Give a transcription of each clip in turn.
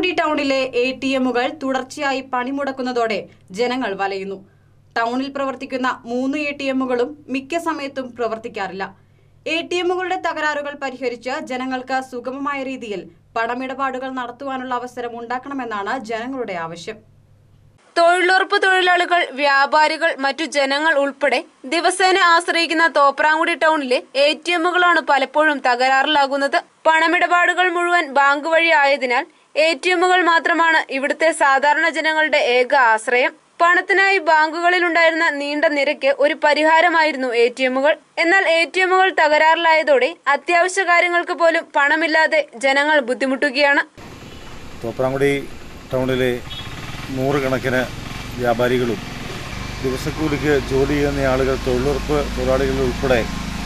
തോപ്രാംകുടി ടൗണിലെ ATM-കൾ തുടർച്ചയായി പണിമുടക്കുന്നതോടെ ജനങ്ങൾ വലയുന്നു. ടൗണിൽ പ്രവർത്തിക്കുന്ന 3 ATM-കളും മിക്ക സമയത്തും പ്രവർത്തിക്കാറില്ല. ATM-കളുടെ തകരാറുകൾ പരിഹരിച്ച് ജനങ്ങൾക്ക് സുഗമമായ രീതിയിൽ പണമിടപാടുകൾ നടത്തുവാനുള്ള അവസരം ഉണ്ടാക്കണമെന്നാണ് ജനങ്ങളുടെ ആവശ്യം. തൊഴിലുറപ്പ് തൊഴിലാളികൾ, വ്യാപാരികൾ, മറ്റു ജനങ്ങൾ ഉൾപ്പെടെ ദിവസേന ആശ്രയിക്കുന്ന തോപ്രാംകുടി ടൗണിലെ ATM-കളാണ് പലപ്പോഴും തകരാറിലാകുന്നത്. പണമിടപാടുകൾ മുഴുവൻ ബാങ്ക് വഴി ആയതിനാൽ ATM-കൾ മാത്രമാണ് ഇവിടുത്തെ സാധാരണ ജനങ്ങളുടെ ഏക ആശ്രയം. പണത്തിനായി ബാങ്കുകളിൽ ഉണ്ടായിരുന്ന നീണ്ട നിരക്ക് ഒരു പരിഹാരമായിരുന്നു ATM-കൾ. എന്നാൽ ATM-കൾ തകരാറിലായതോടെ അത്യാവശ്യ കാര്യങ്ങൾക്ക് പോലും പണമില്ലാതെ ജനങ്ങൾ ബുദ്ധിമുട്ടുകയാണ്. തോപ്രാംകുടി ടൗണിലെ 100 കണക്കിന് വ്യാപാരികളും ദിവസക്കൂലിക്ക് ജോലി ചെയ്യുന്ന ആളുകൾ, തൊഴിലുറപ്പ് തൊഴിലാളികൾ ഉൾപ്പെടെ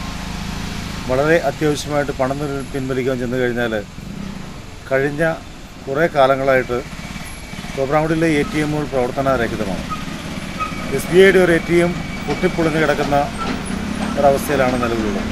വളരെ അത്യാവശ്യമായിട്ട് പണം പിൻവലിക്കാൻ ചെന്നു കഴിഞ്ഞാൽ കഴിഞ്ഞ കുറേ കാലങ്ങളായിട്ട് തോപ്രാംകുടിയിലെ ATM-കൾ പ്രവർത്തനരഹിതമാണ്. SBIയുടെ ഒരു ATM പൊട്ടിപ്പൊളിഞ്ഞ് കിടക്കുന്ന ഒരവസ്ഥയിലാണ് നിലവിലുള്ളത്.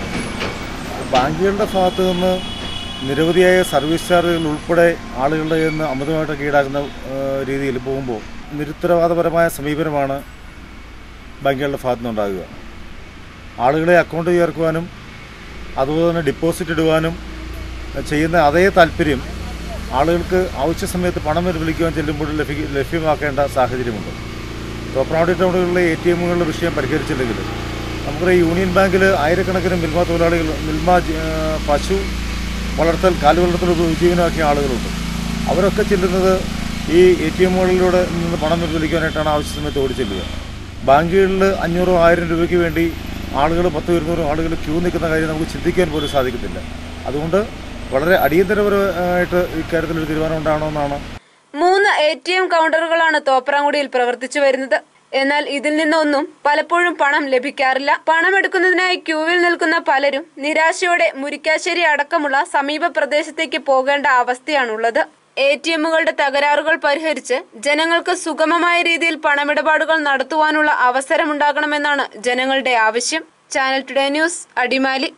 ബാങ്കുകളുടെ ഭാഗത്തു നിന്ന് നിരവധിയായ സർവീസ് ചാർജുകൾ ഉൾപ്പെടെ ആളുകളുടെ നിന്ന് അമിതമായിട്ടൊക്കെ ഈടാക്കുന്ന രീതിയിൽ പോകുമ്പോൾ നിരുത്തരവാദപരമായ സമീപനമാണ് ബാങ്കുകളുടെ ഭാഗത്തു നിന്നുണ്ടാകുക. ആളുകളെ അക്കൗണ്ട് ചേർക്കുവാനും അതുപോലെ തന്നെ ഡിപ്പോസിറ്റ് ഇടുവാനും ചെയ്യുന്ന അതേ താല്പര്യം ആളുകൾക്ക് ആവശ്യ സമയത്ത് പണം വിളിക്കുവാൻ ചെല്ലുമ്പോൾ ലഭ്യമാക്കേണ്ട സാഹചര്യമുണ്ട്. തോപ്രാംകുടി ടൗണുകളിലെ ATM-കളുടെ വിഷയം പരിഹരിച്ചില്ലെങ്കിൽ നമുക്കറിയാം, യൂണിയൻ ബാങ്കിൽ ആയിരക്കണക്കിന് മിൽമ തൊഴിലാളികൾ, പശു വളർത്തൽ, കാലുവളർത്തൽ ഉപജീവനമാക്കിയ ആളുകളുണ്ട്. അവരൊക്കെ ചെല്ലുന്നത് ഈ ATM-കളിലൂടെ നിന്ന് പണം പിൻവലിക്കാനായിട്ടാണ് ആവശ്യ സമയത്ത് ഓടിച്ചെല്ലുക. ബാങ്കുകളിൽ 500 1000 രൂപയ്ക്ക് വേണ്ടി ആളുകൾ 10-200 ആളുകൾ ക്യൂ നിൽക്കുന്ന കാര്യം നമുക്ക് ചിന്തിക്കാൻ പോലും സാധിക്കത്തില്ല. അതുകൊണ്ട് വളരെ അടിയന്തരപരമായിട്ട് ഇക്കാര്യത്തിൽ ഒരു തീരുമാനം ഉണ്ടാകണമെന്നാണ്. 3 ATM കൗണ്ടറുകളാണ് തോപ്രാംകുടിയിൽ പ്രവർത്തിച്ചു വരുന്നത്. എന്നാൽ ഇതിൽ നിന്നൊന്നും പലപ്പോഴും പണം ലഭിക്കാറില്ല. പണം എടുക്കുന്നതിനായി ക്യൂവിൽ നിൽക്കുന്ന പലരും നിരാശയോടെ മുരിക്കാശ്ശേരി അടക്കമുള്ള സമീപ പ്രദേശത്തേക്ക് പോകേണ്ട അവസ്ഥയാണുള്ളത്. ATM-കളുടെ തകരാറുകൾ പരിഹരിച്ച് ജനങ്ങൾക്ക് സുഗമമായ രീതിയിൽ പണമിടപാടുകൾ നടത്തുവാനുള്ള അവസരമുണ്ടാകണമെന്നാണ് ജനങ്ങളുടെ ആവശ്യം. Channel today news, Adimali.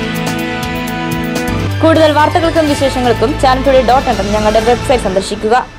കൂടുതൽ വാർത്തകൾക്കും വിശേഷങ്ങൾക്കും channeltoday.in ഞങ്ങളുടെ വെബ്സൈറ്റ് സന്ദർശിക്കുക.